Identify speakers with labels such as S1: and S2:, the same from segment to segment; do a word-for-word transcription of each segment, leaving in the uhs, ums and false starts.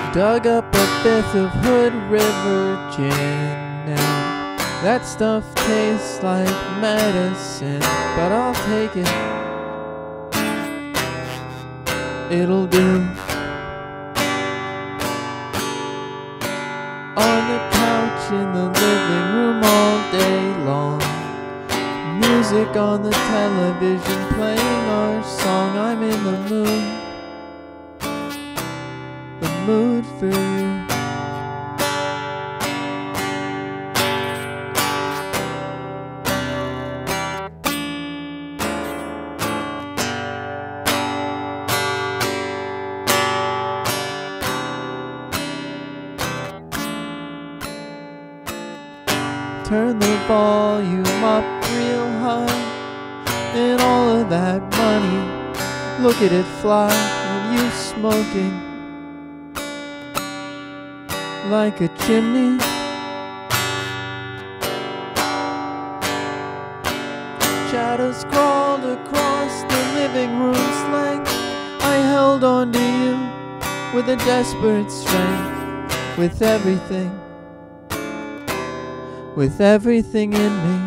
S1: Dug up a fifth of Hood River gin, and that stuff tastes like medicine, but I'll take it, it'll do. On the couch in the living room all day long, music on the television playing our song. I'm in the mood, the mood for you. Turn the volume up real high, and all of that money, look at it fly, and you smoking like a chimney. Shadows crawled across the living room's length. I held on to you with a desperate strength, with everything, with everything in me.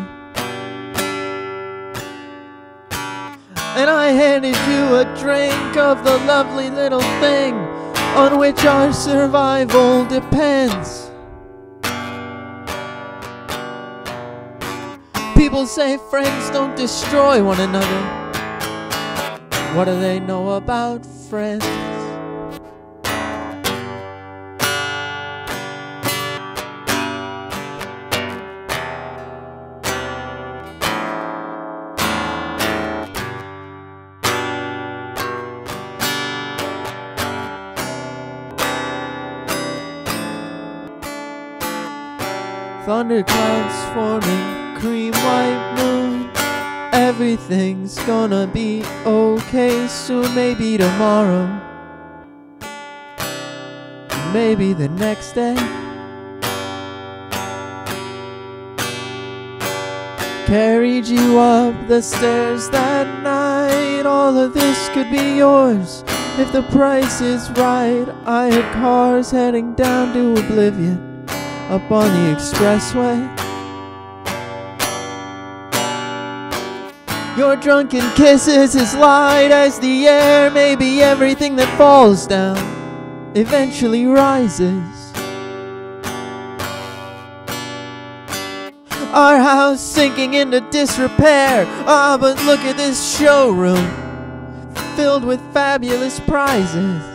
S1: And I handed you a drink of the lovely little thing on which our survival depends. People say friends don't destroy one another. What do they know about friends? Thunderclouds forming, cream white moon. Everything's gonna be okay soon. Maybe tomorrow, maybe the next day. Carried you up the stairs that night. All of this could be yours if the price is right. I had cars heading down to oblivion up on the expressway. Your drunken kisses as light as the air. Maybe everything that falls down eventually rises. Our house sinking into disrepair. Ah, but look at this showroom filled with fabulous prizes.